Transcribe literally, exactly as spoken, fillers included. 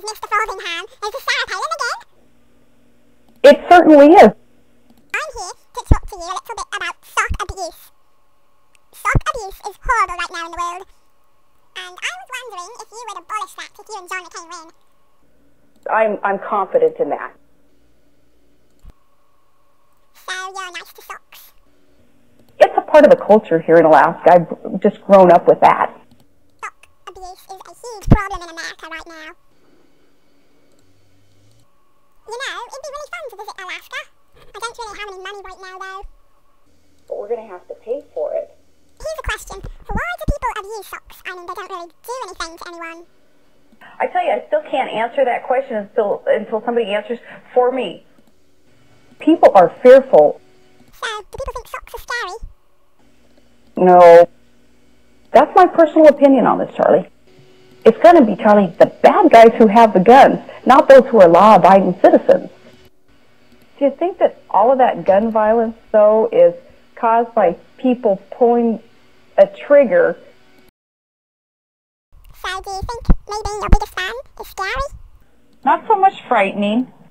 Mister Frothingham. Is the Sarah Palin again? It certainly is. I'm here to talk to you a little bit about sock abuse. Sock abuse is horrible right now in the world. And I was wondering if you would abolish that if you and John McCain win. I'm, I'm confident in that. So you're nice to socks? It's a part of the culture here in Alaska. I've just grown up with that. Sock abuse is a huge problem in America right now. You know, it'd be really fun to visit Alaska. I don't really have any money right now, though. But we're going to have to pay for it. Here's a question. Why do people abuse socks? I mean, they don't really do anything to anyone. I tell you, I still can't answer that question until, until somebody answers for me. People are fearful. So, do people think socks are scary? No. That's my personal opinion on this, Charlie. It's going to be, Charlie, the bad guys who have the guns, not those who are law-abiding citizens. Do you think that all of that gun violence, though, is caused by people pulling a trigger? So, do you think maybe your biggest fan is scary? Not so much frightening.